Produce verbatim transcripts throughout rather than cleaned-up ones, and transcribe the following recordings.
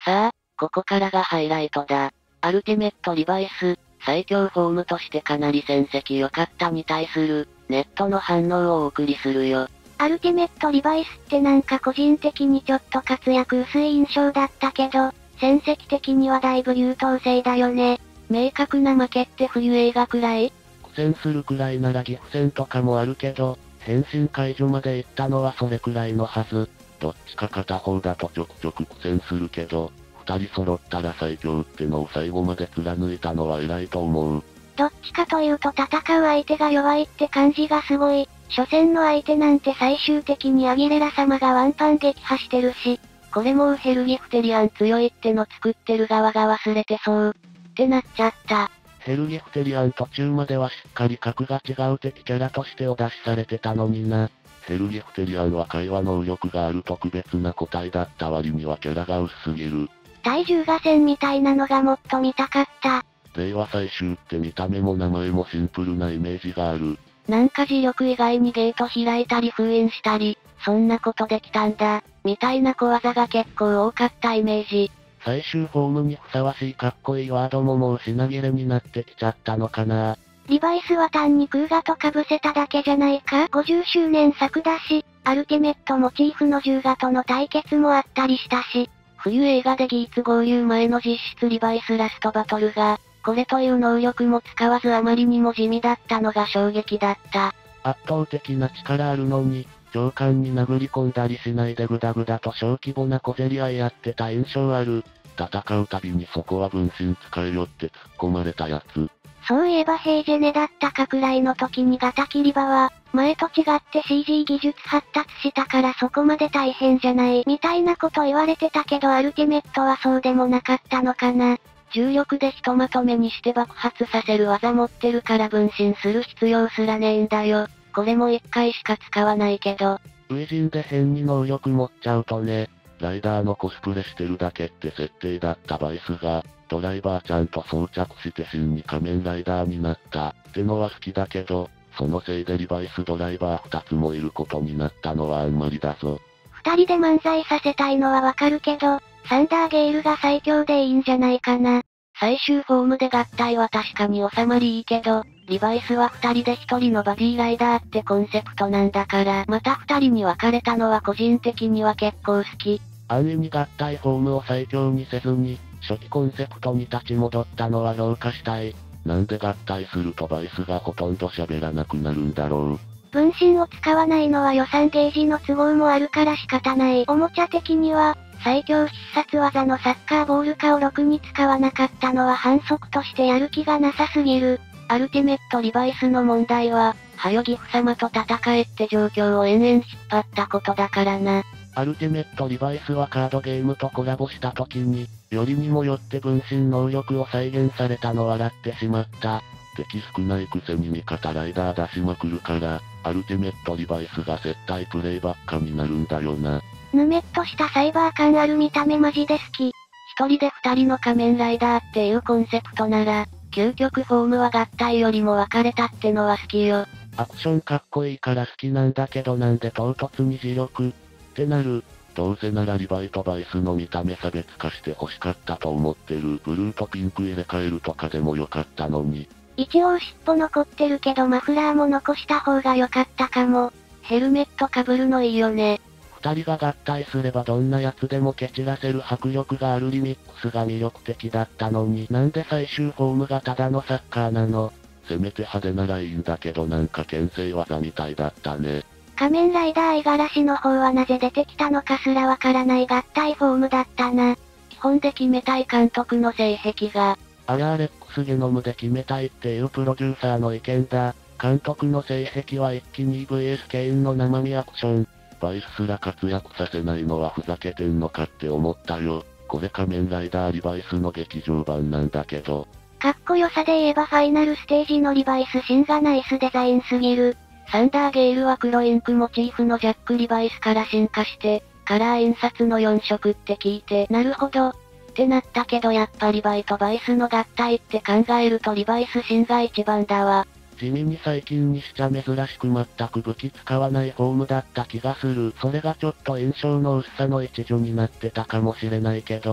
さあ、ここからがハイライトだ。アルティメットリバイス、最強フォームとしてかなり戦績良かったに対する、ネットの反応をお送りするよ。 アルティメットリバイスってなんか個人的にちょっと活躍薄い印象だったけど、戦績的にはだいぶ優等生だよね。 明確な負けって冬映画くらい？ 苦戦するくらいなら岐阜戦とかもあるけど、変身解除まで行ったのはそれくらいのはず。どっちか片方だとちょくちょく苦戦するけど、二人揃ったら最強ってのを最後まで貫いたのは偉いと思う。 どっちかというと戦う相手が弱いって感じがすごい。初戦の相手なんて最終的にアギレラ様がワンパン撃破してるし、 これもうヘルギフテリアン強いっての作ってる側が忘れてそう。ってなっちゃった。 ヘルギフテリアン途中まではしっかり格が違う敵キャラとしてお出しされてたのにな。ヘルギフテリアンは会話能力がある特別な個体だった割にはキャラが薄すぎる。 体重合戦みたいなのがもっと見たかった。 令和最終って見た目も名前もシンプルなイメージがある。 なんか磁力以外にゲート開いたり封印したり、そんなことできたんだ、みたいな小技が結構多かったイメージ。 最終フォームにふさわしいかっこいいワードももう品切れになってきちゃったのかな。 リバイスは単に空ガと被せただけじゃないか。ごじゅっしゅうねん作だし、アルティメットモチーフの銃ガとの対決もあったりしたし、 冬映画でギーツ合流前の実質リバイスラストバトルが、これという能力も使わずあまりにも地味だったのが衝撃だった。 圧倒的な力あるのに、上官に殴り込んだりしないでグダグダと小規模な小競り合いやってた印象ある。戦うたびにそこは分身使えよって突っ込まれたやつ。 そういえばヘイジェネだったかくらいの時にガタキリバは、前と違って シージー 技術発達したからそこまで大変じゃないみたいなこと言われてたけどアルティメットはそうでもなかったのかな。 重力でひとまとめにして爆発させる技持ってるから分身する必要すらねえんだよ。これも一回しか使わないけど。 初陣で変に能力持っちゃうとね、ライダーのコスプレしてるだけって設定だったバイスが、ドライバーちゃんと装着して真に仮面ライダーになったってのは好きだけど、そのせいでリバイスドライバー二つもいることになったのはあんまりだぞ。 二人で漫才させたいのはわかるけど、サンダーゲイルが最強でいいんじゃないかな。 最終フォームで合体は確かに収まりいいけど、リバイスは二人で一人のバディライダーってコンセプトなんだから、また二人に分かれたのは個人的には結構好き。 安易に合体フォームを最強にせずに、初期コンセプトに立ち戻ったのは評価したい。なんで合体するとバイスがほとんど喋らなくなるんだろう。 分身を使わないのは予算ゲージの都合もあるから仕方ない。おもちゃ的には、最強必殺技のサッカーボール化をろくに使わなかったのは反則としてやる気がなさすぎる。 アルティメットリバイスの問題は、はよギフ様と戦えって状況を延々引っ張ったことだからな。 アルティメットリバイスはカードゲームとコラボした時に、よりにもよって分身能力を再現されたの笑ってしまった。敵少ないくせに味方ライダー出しまくるから、アルティメットリバイスが接待プレイばっかになるんだよな。 ぬめっとしたサイバー感ある見た目マジで好き。 一人で二人の仮面ライダーっていうコンセプトなら、究極フォームは合体よりも分かれたってのは好きよ。 アクションかっこいいから好きなんだけどなんで唐突に磁力ってなる。どうせならリバイとバイスの見た目差別化して欲しかったと思ってる。ブルーとピンク入れ替えるとかでもよかったのに。 一応尻尾残ってるけどマフラーも残した方が良かったかも。 ヘルメット被るのいいよね。 二人が合体すればどんなやつでも蹴散らせる迫力があるリミックスが魅力的だったのに、なんで最終フォームがただのサッカーなの。せめて派手ならいいんだけどなんか牽制技みたいだったね。 仮面ライダー五十嵐の方はなぜ出てきたのかすらわからない合体フォームだったな。 基本で決めたい監督の性癖が。 あやアレックスゲノムで決めたいっていうプロデューサーの意見だ。監督の性癖は一気に イーブイエス ケインの生身アクション。バイスすら活躍させないのはふざけてんのかって思ったよ。これ仮面ライダーリバイスの劇場版なんだけど。 かっこよさで言えばファイナルステージのリバイスシンがナイスデザインすぎる。 サンダーゲイルは黒インクモチーフのジャックリバイスから進化して、カラー印刷のよん色って聞いて、なるほど。ってなったけどやっぱリバイとバイスの合体って考えるとリバイスシンが一番だわ。 地味に最近にしちゃ珍しく全く武器使わないフォームだった気がする。それがちょっと印象の薄さの一助になってたかもしれないけど、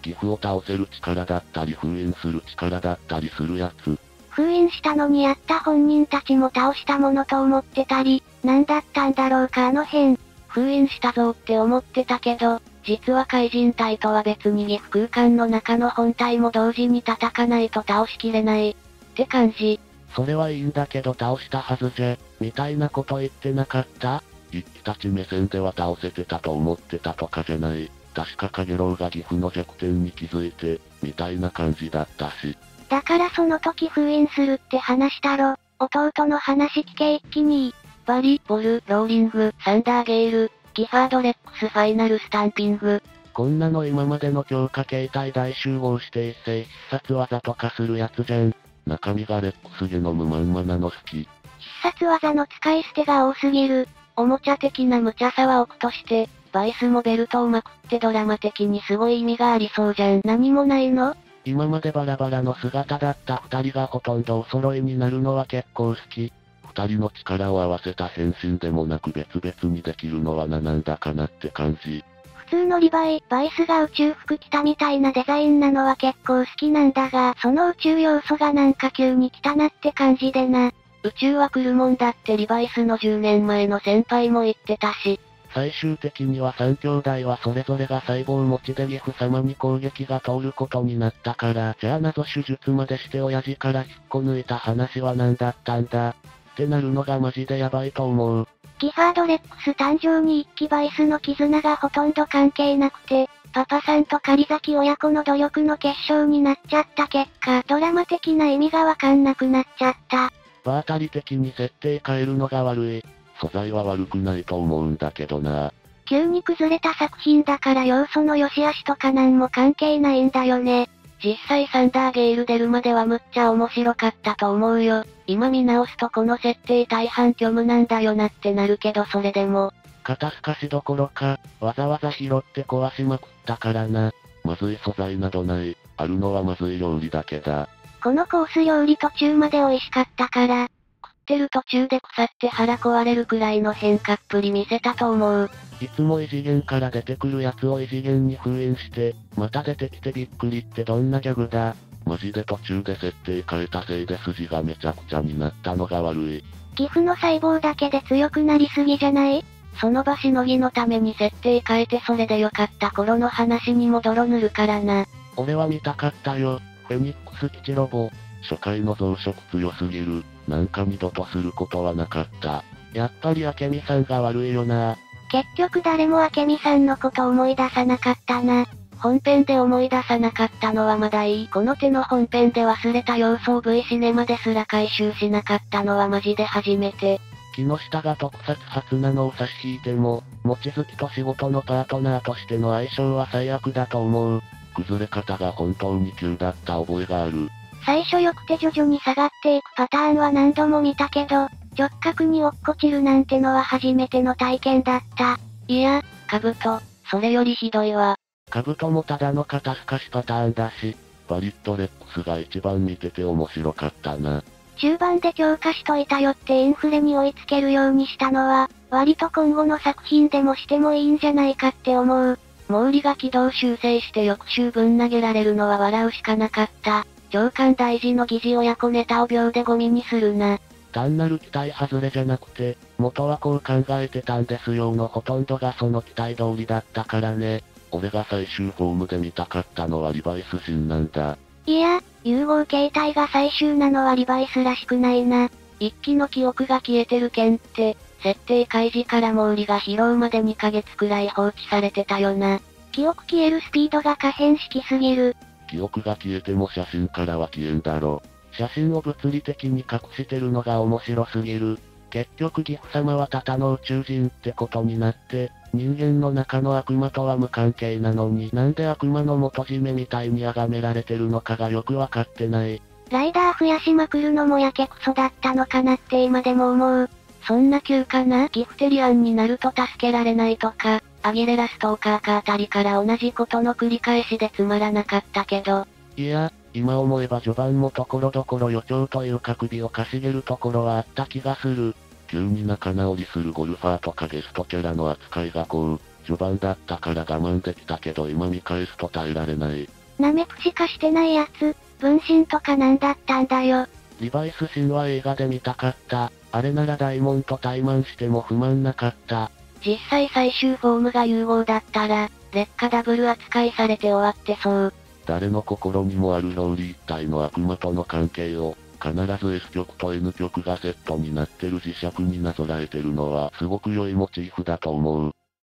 岐阜を倒せる力だったり封印する力だったりするやつ。 封印したのにやった本人たちも倒したものと思ってたり、なんだったんだろうかあの辺。 封印したぞって思ってたけど、実は怪人隊とは別に岐阜空間の中の本体も同時に叩かないと倒しきれない。って感じ。 それはいいんだけど倒したはずじゃ、みたいなこと言ってなかった？一騎たち目線では倒せてたと思ってたとかじゃない。確かカゲロウが岐阜の弱点に気づいて、みたいな感じだったし。 だからその時封印するって話したろ。弟の話聞け一気に。 バリ、ボル、ローリング、サンダーゲイル、ギファードレックスファイナルスタンピング。 こんなの今までの強化形態大集合して一斉必殺技とかするやつじゃん。中身がレックスゲノムまんまなの好き。 必殺技の使い捨てが多すぎる。 おもちゃ的な無茶さは置くとして、バイスもベルトをまくってドラマ的にすごい意味がありそうじゃん。 何もないの？ 今までバラバラの姿だった二人がほとんどお揃いになるのは結構好き。二人の力を合わせた変身でもなく別々にできるのはななんだかなって感じ。 普通のリヴァイ、バイスが宇宙服着たみたいなデザインなのは結構好きなんだが、その宇宙要素がなんか急に来たなって感じでな。 宇宙は来るもんだってリバイスのじゅうねんまえの先輩も言ってたし。 最終的には三兄弟はそれぞれが細胞持ちでギフ様に攻撃が通ることになったから、じゃあ謎手術までして親父から引っこ抜いた話は何だったんだってなるのがマジでやばいと思う。 ギファードレックス誕生に一騎バイスの絆がほとんど関係なくて、パパさんと狩崎親子の努力の結晶になっちゃった結果、ドラマ的な意味がわかんなくなっちゃった。 場当たり的に設定変えるのが悪い。素材は悪くないと思うんだけどな。 急に崩れた作品だから要素の良し悪しとかなんも関係ないんだよね。 実際サンダーゲイル出るまではむっちゃ面白かったと思うよ。今見直すとこの設定大半虚無なんだよなってなるけどそれでも。 肩透かしどころか、わざわざ拾って壊しまくったからな。まずい素材などない。あるのはまずい料理だけだ。 このコース料理途中まで美味しかったから。 食ってる途中で腐って腹壊れるくらいの変化っぷり見せたと思う。 いつも異次元から出てくるやつを異次元に封印して、また出てきてびっくりってどんなギャグだ。マジで途中で設定変えたせいで筋がめちゃくちゃになったのが悪い。 ギフの細胞だけで強くなりすぎじゃない？ その場しのぎのために設定変えてそれでよかった頃の話にも泥塗るからな。 俺は見たかったよ。フェニックス基地ロボ。初回の増殖強すぎる。なんか二度とすることはなかった。やっぱり明美さんが悪いよな。 結局誰も明美さんのこと思い出さなかったな。 本編で思い出さなかったのはまだいい。この手の本編で忘れた要素を V シネマですら回収しなかったのはマジで初めて。 木下が特撮初なのを差し引いても、望月と仕事のパートナーとしての相性は最悪だと思う。崩れ方が本当に急だった覚えがある。 最初良くて徐々に下がっていくパターンは何度も見たけど、直角に落っこちるなんてのは初めての体験だった。 いや、カブト、それよりひどいわ。 カブトもただの肩透かしパターンだし、バリットレックスが一番見てて面白かったな。 中盤で強化しといたよってインフレに追いつけるようにしたのは、割と今後の作品でもしてもいいんじゃないかって思う。 毛利が軌道修正して翌週ぶん投げられるのは笑うしかなかった。長官大事の疑似親子ネタを秒でゴミにするな。 単なる期待外れじゃなくて、元はこう考えてたんですよのほとんどがその期待通りだったからね。俺が最終フォームで見たかったのはリバイスシンなんだ。 いや、融合形態が最終なのはリバイスらしくないな。 一機の記憶が消えてる件って、設定開示から毛利が拾うまでにかげつくらい放置されてたよな。 記憶消えるスピードが可変式すぎる。 記憶が消えても写真からは消えんだろ。写真を物理的に隠してるのが面白すぎる。結局ギフ様はただの宇宙人ってことになって、人間の中の悪魔とは無関係なのになんで悪魔の元締めみたいに崇められてるのかがよくわかってない。 ライダー増やしまくるのもやけくそだったのかなって今でも思う。 そんな急かな？ギフテリアンになると助けられないとか、アギレラストーカーかあたりから同じことの繰り返しでつまらなかったけど。 いや、今思えば序盤もところどころ予兆というか首をかしげるところはあった気がする。急に仲直りするゴルファーとかゲストキャラの扱いがこう、 序盤だったから我慢できたけど今見返すと耐えられない。 ナメプしかしてないやつ、分身とかなんだったんだよ。 リバイス神話映画で見たかった。あれなら大門と対マンしても不満なかった。 実際最終フォームが融合だったら、劣化ダブル扱いされて終わってそう。 誰の心にもあるローリー一体の悪魔との関係を、必ず S 極と N 極がセットになってる磁石になぞらえてるのはすごく良いモチーフだと思う。